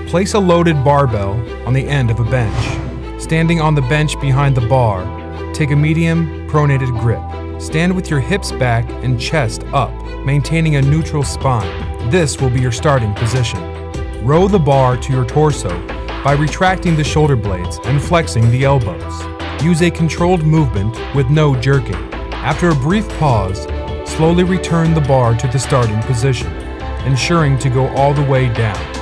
Place a loaded barbell on the end of a bench. Standing on the bench behind the bar, take a medium, pronated grip. Stand with your hips back and chest up, maintaining a neutral spine. This will be your starting position. Row the bar to your torso by retracting the shoulder blades and flexing the elbows. Use a controlled movement with no jerking. After a brief pause, slowly return the bar to the starting position, ensuring to go all the way down.